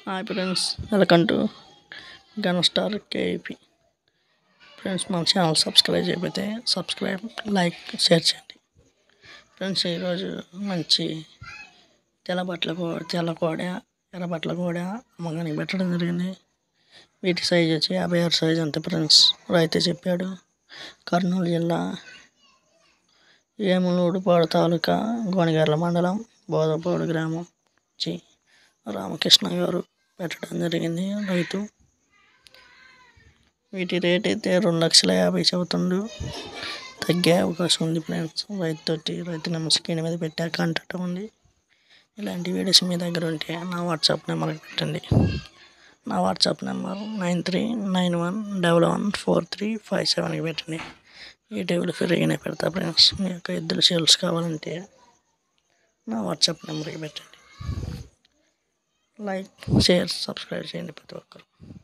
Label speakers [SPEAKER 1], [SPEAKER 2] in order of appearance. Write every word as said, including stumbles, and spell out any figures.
[SPEAKER 1] Hi friends, welcome to Gun Star KP. Friends, మన channel subscribe చేయకపోతే subscribe, like, share చేయండి. Friends, ఈరోజు మంచి తెల్ల బట్టల కో తెల్ల కోడ, ఎర్ర బట్టల కోడ అమ్మకానికి పెట్టడం జరిగింది. వీటి సైజ్ వచ్చి యాభై ఆరు సైజ్ అంతే ఫ్రెండ్స్. రైతు చెప్పాడు. కర్నూలు జిల్లా ఏములూరుపాడు తాలూకా గోనెగర్ల మండలం బోదపాడు గ్రామం చి రామకృష్ణ గారు పెట్టడం జరిగింది. రైతు వీటి రేట్ అయితే రెండు లక్షల యాభై చెబుతుండు. తగ్గే అవకాశం ఉంది ఫ్రెండ్స్. రైతు తోటి రైతు నెంబర్ స్క్రీన్ మీద పెట్టా, కాంటాక్ట్ ఉంది. ఇలాంటి వీడియోస్ మీ దగ్గర ఉంటే నా వాట్సాప్ నెంబర్కి పెట్టండి. నా WhatsApp number nine three nine one double one four three five సెవెన్కి పెట్టండి. యూట్యూబ్లో ఫ్రీగానే పెడతా ఫ్రెండ్స్. మీ యొక్క ఇద్దరు సేల్స్ కావాలంటే నా వాట్సాప్ నెంబర్కి పెట్టండి. లైక్, షేర్, సబ్స్క్రైబ్ చేయండి ప్రతి ఒక్కరు.